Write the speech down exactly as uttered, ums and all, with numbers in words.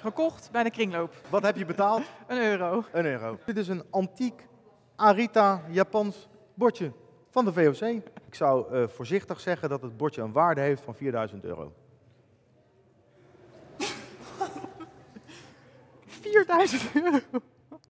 Gekocht bij de kringloop. Wat heb je betaald? Een euro. Een euro. Dit is een antiek Arita Japans bordje van de V O C. Ik zou uh, voorzichtig zeggen dat het bordje een waarde heeft van vierduizend euro. vierduizend euro?